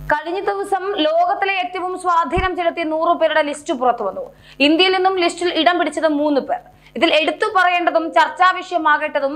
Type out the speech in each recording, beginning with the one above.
കഴിഞ്ഞ ദിവസം ലോകത്തിലെ ഏറ്റവും സ്വാധീനം ചെലുത്തിയ 100 പേരുടെ ലിസ്റ്റ് പുറത്തു വന്നു. ഇന്ത്യയിൽ നിന്നും ലിസ്റ്റിൽ ഇടം പിടിച്ചത് 3 പേർ. ഇതിൽ എടുത്തു പറയേണ്ടതും ചർച്ചാ വിഷയമാകേണ്ടതും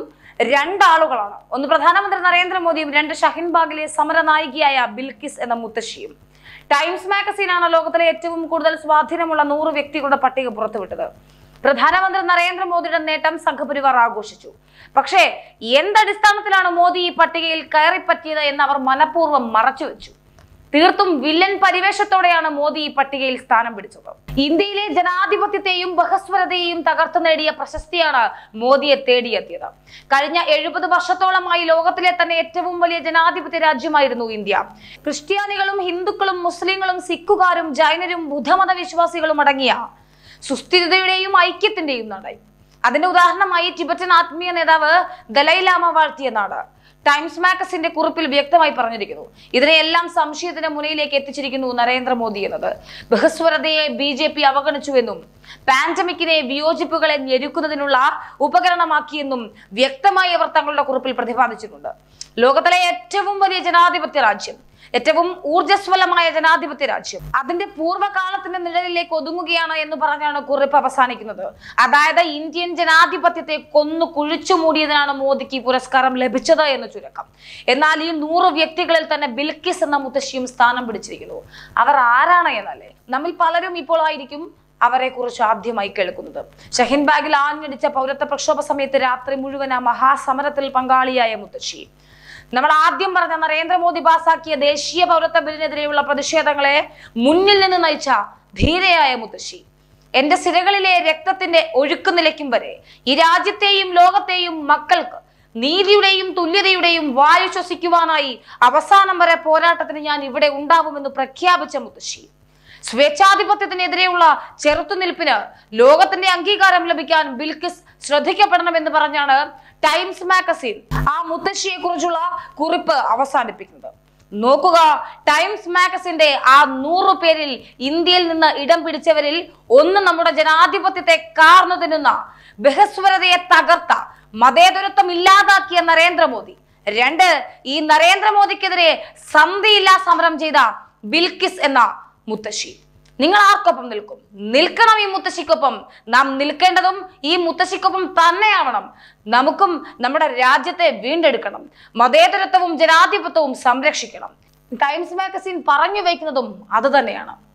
2 ആളുകളാണ്. ഒന്ന് പ്രധാനമന്ത്രി നരേന്ദ്രമോദിയും 2 ഷഹീൻബാഗിലെ സമരനായികയായ ബിൽക്കിസ് എന്ന മുത്തശ്ശിയും. ടൈംസ് മാഗസീനാണ് ലോകത്തിലെ ഏറ്റവും കൂടുതൽ സ്വാധീനമുള്ള 100 വ്യക്തികളുടെ പട്ടിക പുറത്തുവിട്ടത്. പ്രധാനമന്ത്രി നരേന്ദ്രമോദിയുടെ നേട്ടം സംഘപരിവാർ ആഘോഷിച്ചു. പക്ഷേ എന്തടിസ്ഥാനത്തിലാണ് മോദി ഈ പട്ടികയിൽ കയറിപ്പറ്റിയത് എന്ന് അവർ മനഃപൂർവ്വം മറച്ചുവെച്ചു. തീർത്തും വില്ലൻ പരിവേഷത്തോടെയാണ് മോദി ഈ പട്ടികയിൽ സ്ഥാനം പിടിച്ചത്. ഇന്ത്യയിലെ ജനാധിപത്യത്തെയും ബഹസ്വരതയെയും തകർത്തു നേടിയ പ്രശസ്തിയാണ് മോദിയെ തേടിയെത്തിയത്. കഴിഞ്ഞ 70 വർഷത്തോളമായി ലോകത്തിലെ തന്നെ ഏറ്റവും വലിയ ജനാധിപത്യ രാജ്യമായിരുന്നു ഇന്ത്യ. ക്രിസ്ത്യാനികളും ഹിന്ദുക്കളും മുസ്ലിങ്ങളും സിഖുകാരും ജൈനരും ബുദ്ധമത വിശ്വാസികളും അടങ്ങിയ സുസ്ഥിരതയുടെയും ഐക്യത്തിന്റെയും നാടായി. അതിന്റെ ഉദാഹരണമായി ടിബറ്റൻ ആത്മീയ നേതാവ് ദലൈലാമ വാഴ്ത്തിയ നാട് ടൈംസ് മാഗസിന്റെ കുറിപ്പിൽ വ്യക്തമായി പറഞ്ഞിരിക്കുന്നു. ഇതിനെയെല്ലാം സംശയത്തിന്റെ മുനയിലേക്ക് എത്തിച്ചിരിക്കുന്നു നരേന്ദ്രമോദി എന്നത്. ബഹസ്വരതയെ BJP അവഗണിച്ചുവെന്നും പാൻഡമിക്കിനെ വിയോജിപ്പുകളെ ഞെരുക്കുന്നതിനുള്ള ഉപകരണമാക്കിയെന്നും വ്യക്തമായി അവർ തങ്ങളുടെ കുറിപ്പിൽ പ്രതിപാദിച്ചിട്ടുണ്ട്. ലോകത്തിലെ ഏറ്റവും വലിയ ജനാധിപത്യ രാജ്യം, ഏറ്റവും ഊർജ്ജസ്വലമായ ജനാധിപത്യ രാജ്യം അതിന്റെ പൂർവ്വകാലത്തിന്റെ നിഴലിലേക്ക് ഒതുങ്ങുകയാണ് എന്ന് പറഞ്ഞാണ് കുറിപ്പ് അവസാനിക്കുന്നത്. അതായത് ഇന്ത്യൻ ജനാധിപത്യത്തെ കൊന്നു കുഴിച്ചു മൂടിയതിനാണ് മോദിക്ക് ഈ പുരസ്കാരം ലഭിച്ചത് എന്ന് ചുരുക്കം. എന്നാൽ ഈ 100 വ്യക്തികളിൽ തന്നെ ബിൽക്കിസ് എന്ന മുത്തശ്ശിയും സ്ഥാനം പിടിച്ചിരിക്കുന്നു. അവർ ആരാണ് എന്നല്ലേ നമ്മിൽ പലരും ഇപ്പോൾ ആയിരിക്കും അവരെ കുറിച്ച് ആദ്യമായി കേൾക്കുന്നത്. ഷഹീൻബാഗിൽ ആഞ്ഞടിച്ച പൗരത്വ പ്രക്ഷോഭ സമയത്ത് രാത്രി മുഴുവൻ ആ മഹാസമരത്തിൽ പങ്കാളിയായ മുത്തശ്ശി. നമ്മൾ ആദ്യം പറഞ്ഞ നരേന്ദ്രമോദി പാസാക്കിയ ദേശീയ പൗരത്വ ബില്ലിനെതിരെയുള്ള പ്രതിഷേധങ്ങളെ മുന്നിൽ നിന്ന് നയിച്ച ധീരയായ മുത്തശ്ശി. എന്റെ സിരകളിലെ രക്തത്തിന്റെ ഒഴുക്ക് നിലയ്ക്കും വരെ ഈ രാജ്യത്തെയും ലോകത്തെയും മക്കൾക്ക് നീതിയുടെയും തുല്യതയുടെയും വായു ശ്വസിക്കുവാനായി അവസാനം വരെ പോരാട്ടത്തിന് ഞാൻ ഇവിടെ ഉണ്ടാവുമെന്ന് പ്രഖ്യാപിച്ച മുത്തശ്ശി. സ്വേച്ഛാധിപത്യത്തിനെതിരെയുള്ള ചെറുത്തുനിൽപ്പിന് ലോകത്തിന്റെ അംഗീകാരം ലഭിക്കാൻ ബിൽക്കിസ് ശ്രദ്ധിക്കപ്പെടണമെന്ന് പറഞ്ഞാണ് ടൈംസ് മാഗസിൻ ആ മുത്തശ്ശിയെ കുറിച്ചുള്ള കുറിപ്പ് അവസാനിപ്പിക്കുന്നത്. നോക്കുക, ടൈംസ് മാഗസിന്റെ ആ 100 പേരിൽ ഇന്ത്യയിൽ നിന്ന് ഇടം പിടിച്ചവരിൽ ഒന്ന് നമ്മുടെ ജനാധിപത്യത്തെ കാർന്നു തിന്നുന്ന, ബഹസ്വരതയെ തകർത്ത, മതേതരത്വം ഇല്ലാതാക്കിയ നരേന്ദ്രമോദി. 2 ഈ നരേന്ദ്രമോദിക്കെതിരെ സന്ധിയില്ലാ സമരം ചെയ്ത ബിൽക്കിസ് എന്ന മുത്തശ്ശി. നിങ്ങൾ ആർക്കൊപ്പം നിൽക്കും? നിൽക്കണം ഈ മുത്തശ്ശിക്കൊപ്പം. നാം നിൽക്കേണ്ടതും ഈ മുത്തശ്ശിക്കൊപ്പം തന്നെയാവണം. നമുക്കും നമ്മുടെ രാജ്യത്തെ വീണ്ടെടുക്കണം. മതേതരത്വവും ജനാധിപത്യവും സംരക്ഷിക്കണം. ടൈംസ് മാഗസിൻ പറഞ്ഞു വയ്ക്കുന്നതും അത് തന്നെയാണ്.